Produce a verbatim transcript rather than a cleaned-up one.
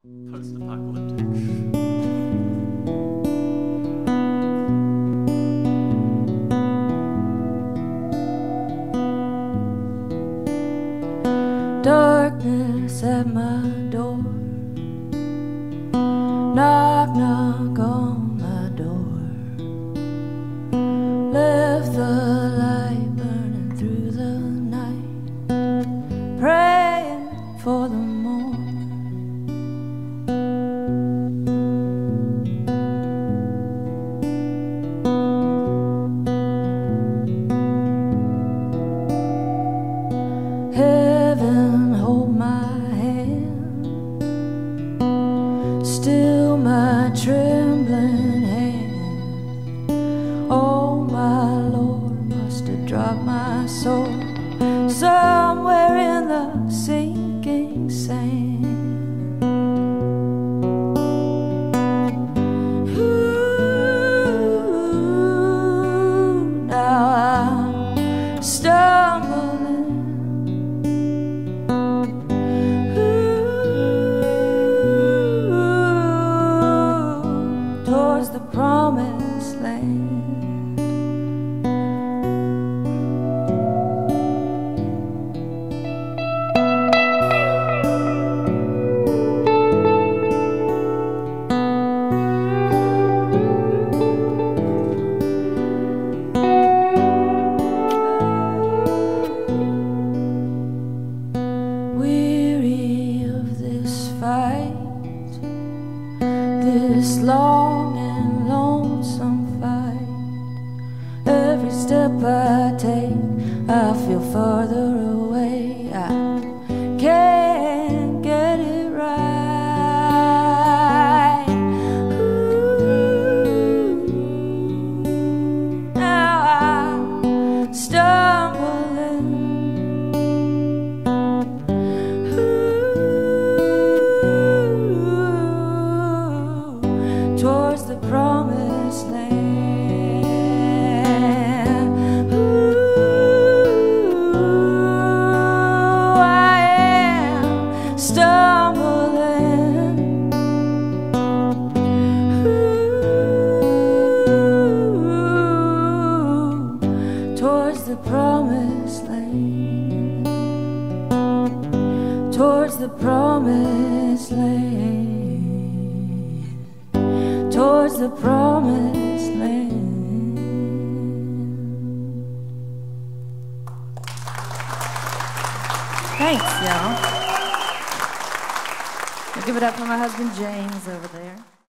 Post-apocalyptic. Darkness at my door. Knock, knock on my door. Left the light burning through the night, praying for the morning. Heaven, hold my hand, still my trembling hand. Oh, my Lord, must have dropped my soul somewhere in the sinking sand. Ooh, now I'm stumbling towards the promised land. Weary of this fight, this long and lonesome fight. Every step I take, I feel farther away. I can't get it right. Ooh, now I'm stumbling towards the promised land. Ooh, I am stumbling. Ooh, towards the promised land. Towards the promised land. Towards the promised land. Thanks, y'all. We'll give it up for my husband James over there.